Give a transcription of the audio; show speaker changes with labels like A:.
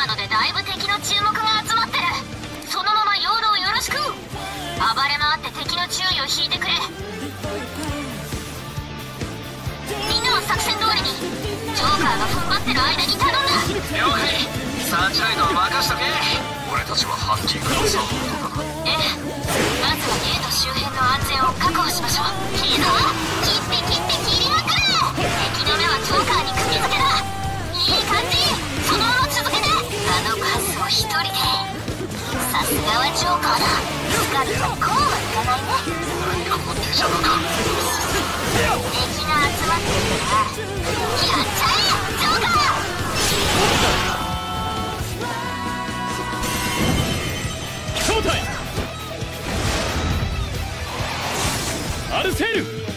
A: のでだいぶ敵の注目が集まってる。そのまま陽動よろしく。暴れ回って敵の注意を引いてくれ。みんなは作戦通りに。ジョーカーが踏ん張ってる間に頼んだ。
B: 了解。サーチライトは任しとけ。俺たちはハンティングのサポートだ。
A: ええ、まずはゲート周辺の安全を確保しましょう。いいぞ、切って切りまくれ。敵の目はジョーカーに釘付けだ。いい感じ、そのまま続けて。あの数を一人で。さすがはジョーカーだ。スカルとこうはいかないね。
B: 何この手邪魔か。
A: 敵が集まってるからやっちゃえジョーカー。
C: 正体アルセール